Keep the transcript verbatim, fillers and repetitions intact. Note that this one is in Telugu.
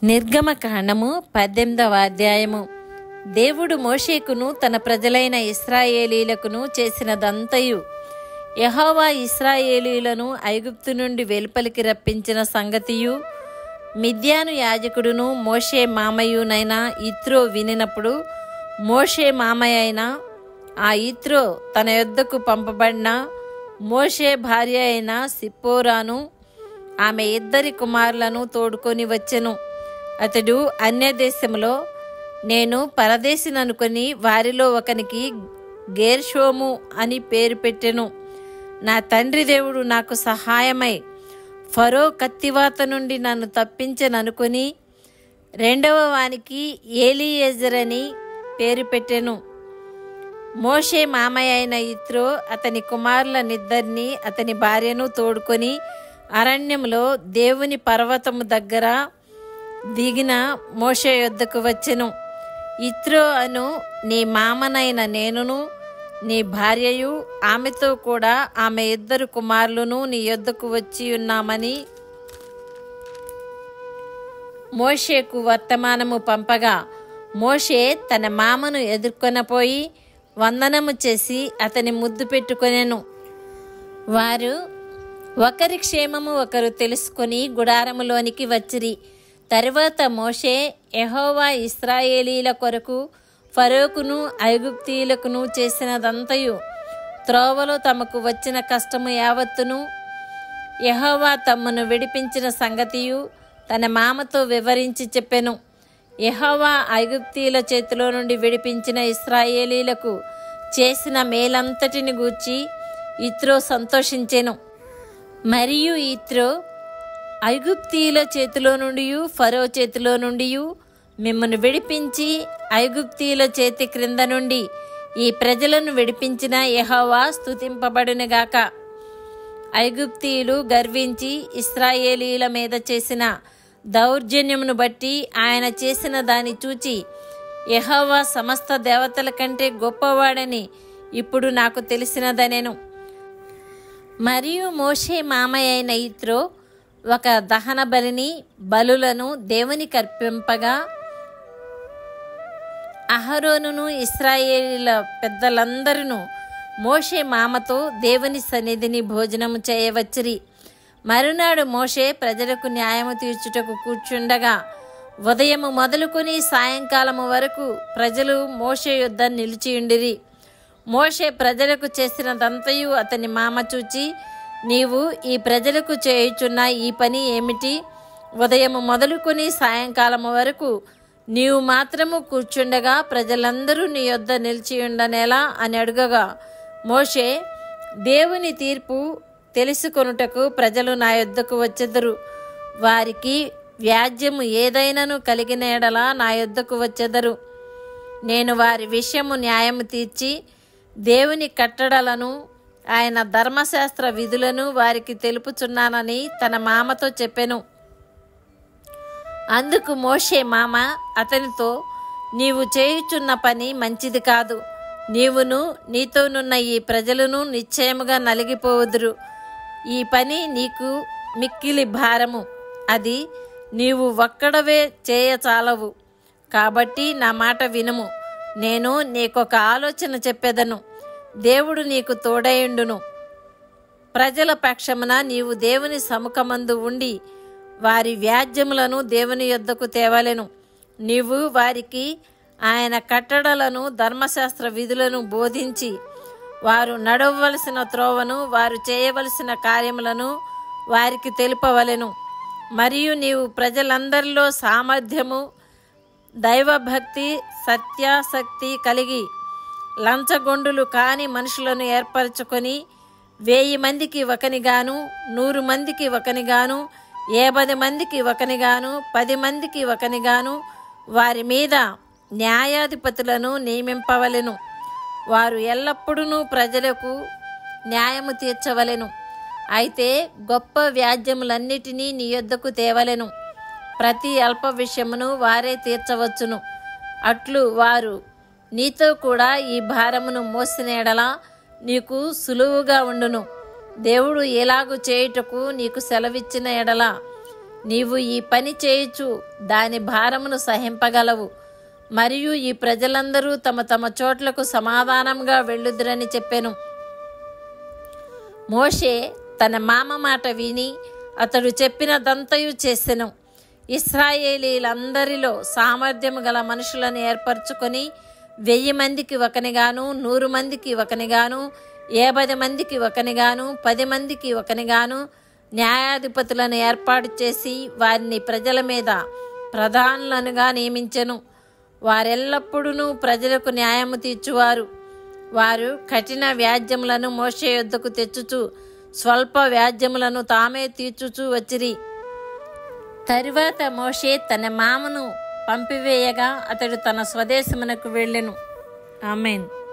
నిర్గమకాండము పద్దెనిమిదవ అధ్యాయము. దేవుడు మోషేకును తన ప్రజలైన ఇశ్రాయేలీలకును చేసినదంతయు, యెహోవా ఇశ్రాయేలీలను ఐగుప్తు నుండి వెలుపలికి రప్పించిన సంగతియు మిద్యాను యాజకుడును మోషే మామయ్యునైన యిత్రో వినినప్పుడు, మోషే మామయ్య అయిన ఆ యిత్రో తన యొద్దకు పంపబడిన మోషే భార్య అయిన సిప్పోరాను ఆమె ఇద్దరి కుమారులను తోడుకొని వచ్చెను. అతడు అన్య దేశంలో నేను పరదేశిననుకొని వారిలో ఒకనికి గేర్షోము అని పేరు పెట్టెను. నా తండ్రి దేవుడు నాకు సహాయమై ఫరో కత్తివాత నుండి నన్ను తప్పించననుకొని రెండవ వానికి ఏలీయెజర్ అని పేరు పెట్టెను. మోషే మామయ్య అయిన యిత్రో అతని కుమారులనిద్దరినీ అతని భార్యను తోడుకొని అరణ్యంలో దేవుని పర్వతము దగ్గర దిగిన మోషే యొద్దకు వచ్చెను. యిత్రో అను నీ మామనైన నేనును నీ భార్యయు ఆమెతో కూడా ఆమె ఇద్దరు కుమారులను నీ యొద్దకు వచ్చి ఉన్నామని మోషేకు వర్తమానము పంపగా, మోషే తన మామను ఎదుర్కొనపోయి వందనము చేసి అతని ముద్దు పెట్టుకొనెను. వారు ఒకరి క్షేమము ఒకరు తెలుసుకొని గుడారములోనికి వచ్చిరి. తరువాత మోషే యెహోవా ఇశ్రాయేలీల కొరకు ఫరోకును ఐగుప్తీయులకును చేసినదంతయు, త్రోవలో తమకు వచ్చిన కష్టము యావత్తును, యెహోవా తమను విడిపించిన సంగతియు తన మామతో వివరించి చెప్పెను. యెహోవా ఐగుప్తీయుల చేతిలో నుండి విడిపించిన ఇశ్రాయేలీలకు చేసిన మేలంతటిని గూర్చి యిత్రో సంతోషించెను. మరియు యిత్రో, ఐగుప్తీయుల చేతిలో నుండి ఫరో చేతిలో నుండి మిమ్మను విడిపించి ఐగుప్తీయుల చేతి క్రింద నుండి ఈ ప్రజలను విడిపించిన యెహోవా స్తుతింపబడునుగాక. ఐగుప్తీయులు గర్వించి ఇశ్రాయేలీల మీద చేసిన దౌర్జన్యమును బట్టి ఆయన చేసిన దాన్ని చూచి, యెహోవా సమస్త దేవతల కంటే గొప్పవాడని ఇప్పుడు నాకు తెలిసినదనెను. మరియు మోషే మామయ్య అయిన యిత్రో ఒక దహన బలిని బలులను దేవునికి అర్పింపగా, అహరోనును ఇశ్రాయేలీల పెద్దలందరూ మోషే మామతో దేవుని సన్నిధిని భోజనము చేయవచ్చిరి. మరునాడు మోషే ప్రజలకు న్యాయము తీర్చుటకు కూర్చుండగా, ఉదయము మొదలుకొని సాయంకాలము వరకు ప్రజలు మోషే యొద్ద నిలిచియుండిరి. మోషే ప్రజలకు చేసినదంతయు అతని మామ చూచి, నీవు ఈ ప్రజలకు చేయుచున్న ఈ పని ఏమిటి? ఉదయము మొదలుకొని సాయంకాలము వరకు నీవు మాత్రము కూర్చుండగా ప్రజలందరూ నీ యొద్ద నిలిచియుండనేలా అని అడుగగా, మోషే, దేవుని తీర్పు తెలుసుకొనుటకు ప్రజలు నా యొద్దకు వచ్చెదరు. వారికి వ్యాజ్యము ఏదైనాను కలిగిన ఎడల నా యొద్దకు వచ్చెదరు. నేను వారి విషయము న్యాయము తీర్చి దేవుని కట్టడలను ఆయన ధర్మశాస్త్ర విధులను వారికి తెలుపుచున్నానని తన మామతో చెప్పెను. అందుకు మోషే మామ అతనితో, నీవు చేయుచున్న పని మంచిది కాదు. నీవును నీతోనున్న ఈ ప్రజలను నిశ్చయముగా నలిగిపోవుదురు. ఈ పని నీకు మిక్కిలి భారము. అది నీవు ఒక్కడవే చేయచాలవు. కాబట్టి నా మాట వినుము. నేను నీకొక ఆలోచన చెప్పెదను. దేవుడు నీకు తోడయుండును. ప్రజల పక్షమున నీవు దేవుని సముఖమందు ఉండి వారి వ్యాజ్యములను దేవుని యొద్దకు తేవలెను. నీవు వారికి ఆయన కట్టడలను ధర్మశాస్త్ర విధులను బోధించి వారు నడవవలసిన త్రోవను వారు చేయవలసిన కార్యములను వారికి తెలుపవలెను. మరియు నీవు ప్రజలందరిలో సామర్థ్యము, దైవభక్తి, సత్యాసక్తి కలిగి లంచగొండులు కాని మనుషులను ఏర్పరచుకొని వెయ్యి మందికి ఒకనిగాను, నూరు మందికి ఒకనిగాను, ఏబది మందికి ఒకనిగాను, పది మందికి ఒకనిగాను వారి మీద న్యాయాధిపతులను నియమింపవలెను. వారు ఎల్లప్పుడూ ప్రజలకు న్యాయము తీర్చవలెను. అయితే గొప్ప వ్యాజ్యములన్నిటినీ నీ యొద్దకు తేవలెను. ప్రతి అల్ప విషయమును వారే తీర్చవచ్చును. అట్లు వారు నీతో కూడా ఈ భారమును మోసిన ఎడల నీకు సులువుగా ఉండును. దేవుడు ఎలాగు చేయుటకు నీకు సెలవిచ్చిన ఎడల నీవు ఈ పని చేయుచు దాని భారమును సహింపగలవు. మరియు ఈ ప్రజలందరూ తమ తమ చోట్లకు సమాధానంగా వెళ్ళుదురని చెప్పెను. మోషే తన మామ మాట విని అతడు చెప్పినదంతయు చేసెను. ఇశ్రాయేలీలందరిలో సామర్థ్యము గల మనుషులను ఏర్పరచుకొని వెయ్యి మందికి ఒకనిగాను, నూరు మందికి ఒకనిగాను, యాభై మందికి ఒకనిగాను, పది మందికి ఒకనిగాను న్యాయాధిపతులను ఏర్పాటు చేసి వారిని ప్రజల మీద ప్రధానులనుగా నియమించెను. వారెల్లప్పుడూ ప్రజలకు న్యాయము తీర్చువారు. వారు కఠిన వ్యాజ్యములను మోషే యొద్దకు తెచ్చుచు స్వల్ప వ్యాజ్యములను తామే తీర్చుచూ వచ్చిరి. తరువాత మోషే తన మామను పంపివేయగా అతడు తన స్వదేశమునకు వెళ్ళెను. ఆమేన్.